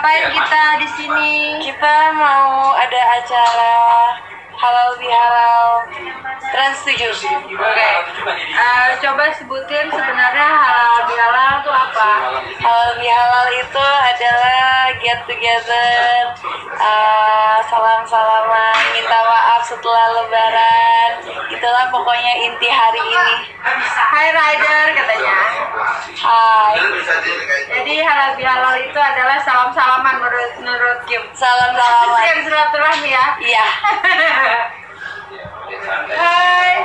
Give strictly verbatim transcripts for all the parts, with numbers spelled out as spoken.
ngapain kita di sini? Kita mau ada acara halal bihalal trans tujuh. Oke. Okay. Uh, coba sebutin sebenarnya halal bihalal itu apa? Halal bihalal itu adalah get together, uh, salam-salaman, minta maaf setelah lebaran. Itulah pokoknya inti hari ini. Hai Rider katanya. Hai. Jadi halal bihalal itu adalah salam-salaman menurut menurut Kim. Salam-salaman. Kim silaturahmi ya. Iya. Hai.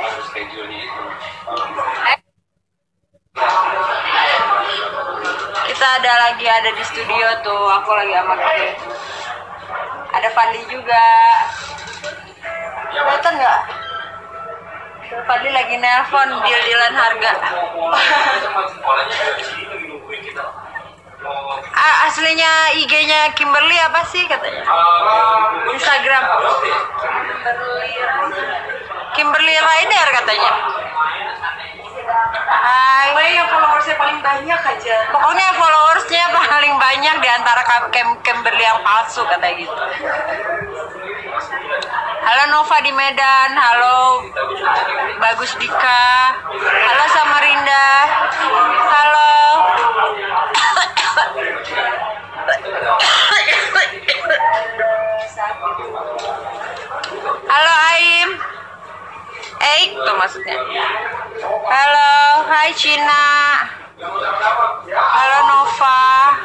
Kita ada lagi ada di studio tuh. Aku lagi sama Kim. Ada Fadli juga. Kelihatan nggak? Fadli lagi nelpon deal-dealan harga. Ah, aslinya I G-nya Kimberly apa sih katanya? Instagram. Kimberly Rider katanya. Hai. Pokoknya yang followersnya paling banyak aja. Pokoknya followersnya paling banyak di antara Kimberly yang palsu katanya gitu. Halo Nova di Medan, halo Bagus Dika, halo Samarinda, halo. Halo Aim, Eik tuh maksudnya. Halo, hai Cina. Halo Nova.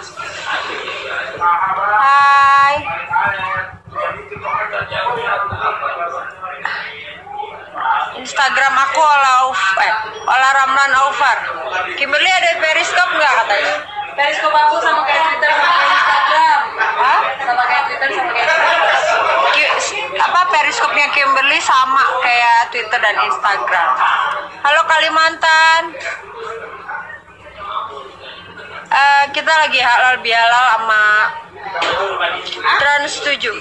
Hai. Instagram aku Olla eh, Olla Ramlan Aufar. Kimberly ada periskop nggak katanya? Periskop aku sama kayak Twitter sama kayak Instagram. Hah? Sama kayak Twitter sama kayak Instagram. Apa periskopnya Kimberly sama kayak Twitter dan Instagram. Halo Kalimantan. Uh, kita lagi halal bihalal sama trans tujuh.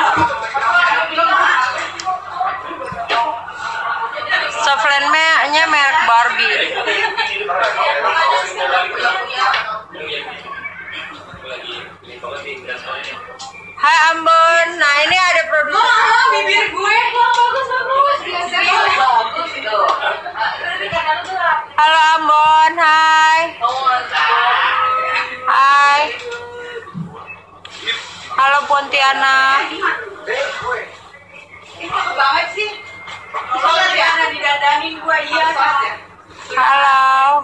Softlandnya merek Barbie. Hai Ambon, nah ini ada produser. Oh, bibir gue bagus bagus. Halo Ambon, hai. Hai. Halo Pontianak. Banget sih. Soalnya didadanin gue iya. Halo.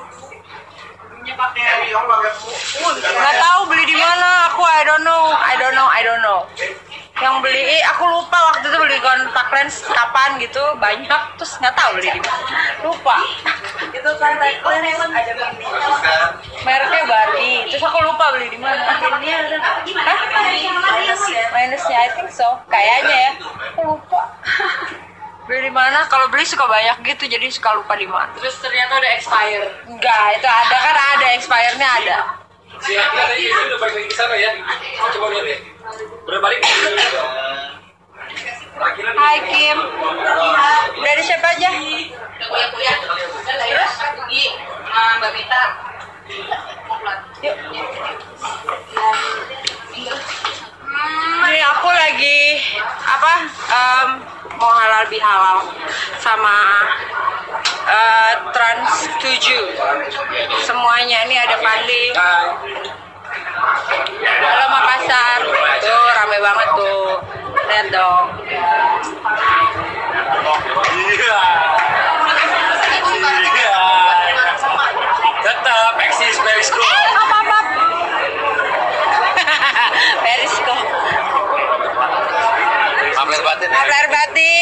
Nggak tahu beli di mana. Aku I don't know, I don't know, I don't know. Yang beli, eh, aku lupa waktu itu beli kontak lens kapan gitu banyak, terus nggak tahu beli di mana. Lupa. Itu kontak lens ada beli. Mereknya Barbie. Terus aku lupa beli di mana. Ini ada nggak? Hah? Minusnya. Minusnya, I think so. Kayaknya ya. Aku lupa. Beli di mana? Kalau beli suka banyak gitu, jadi suka lupa di mana. Terus ternyata udah expire. Enggak, itu ada kan ada expire-nya ada. Siap, tadi udah balik lagi ke sana ya. Coba lihat ya. Udah balik. Hai Kim. Dari siapa aja? Udah kuliah-kuliah. Terus pergi sama Mbak Mita. Yuk. Ini aku lagi apa? Um, mau halal bihalal sama uh, trans tujuh semuanya. Ini ada Pandi. Halo Makassar. Tuh rame banget tuh. Lihat dong. Iya. Iya. Tetap eksis perisko. Eh, apa-apa. Perisko. Amler batin. Amler batin.